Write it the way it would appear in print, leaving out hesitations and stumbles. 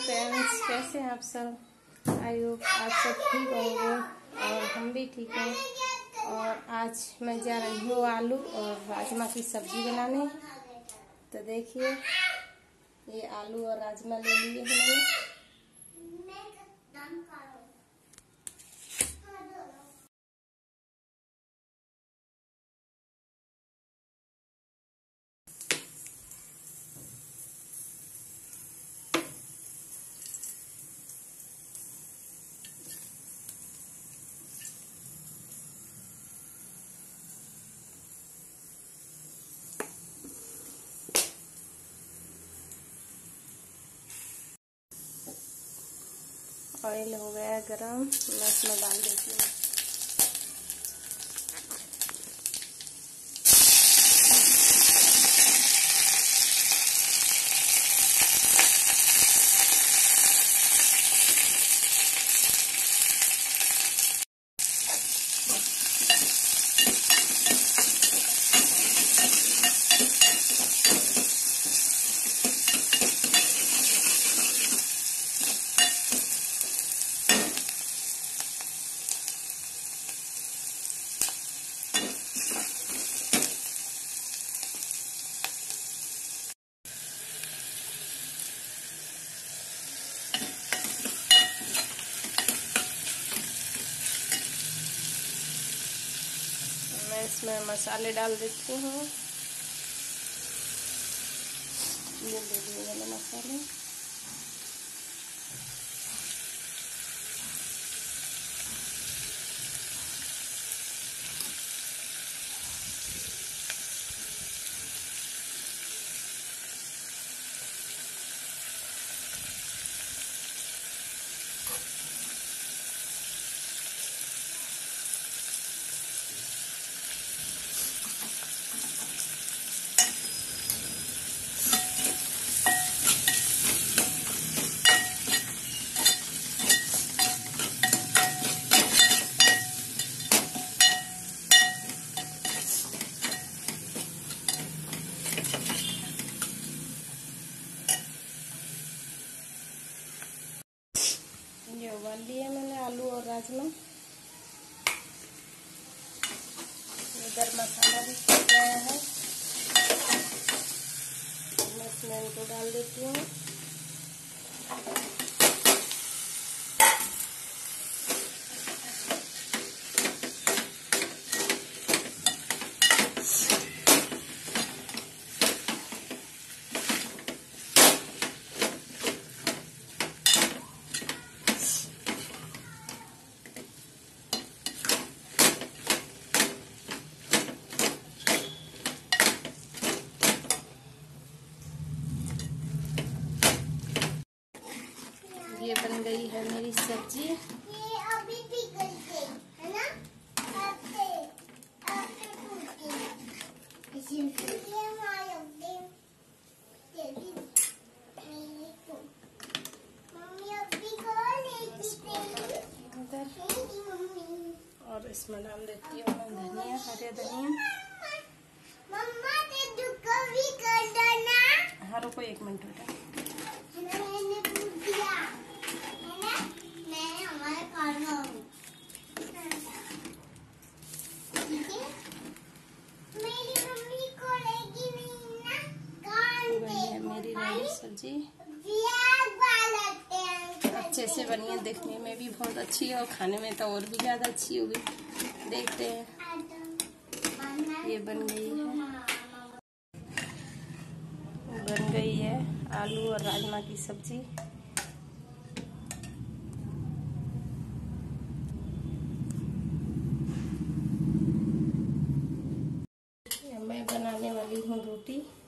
Friends, कैसे हैं आप सब। आई होप आप सब ठीक होंगे और हम भी ठीक हैं। और आज मैं जा रही हूँ आलू और राजमा की सब्जी बनाने। तो देखिए, ये आलू और राजमा ले लिए हैं मैंने। ऑयल हो गया गरम, मैं इसमें डाल देती हूँ। मैं इसमें मसाले डाल देती हूँ। ये ले लिए मैंने मसाले। ये उबाल लिए मैंने आलू और राजमा। इधर मसाला भी पक गया है, मैं इसमें इनको डाल देती हूँ। ये बन गई है मेरी सब्जी। ये अभी भी गल गई है ना। और इसमें डाल देती हूँ धनिया, हरे धनिया। मम्मा ते दुका भी कर देना। हाँ रुको 1 मिनट बेटा। मैंने पूछ दिया है ना, मैं हमारे कार में हूँ, ठीक है। मेरी मम्मी को लेगी नहीं ना कान पे। मेरी रेडी सब्जी अच्छे से बनी है, देखने में भी बहुत अच्छी है और खाने में तो और भी ज्यादा अच्छी होगी। देखते हैं। ये बन गई है आलू और राजमा की सब्जी। मैं बनाने वाली हूँ रोटी।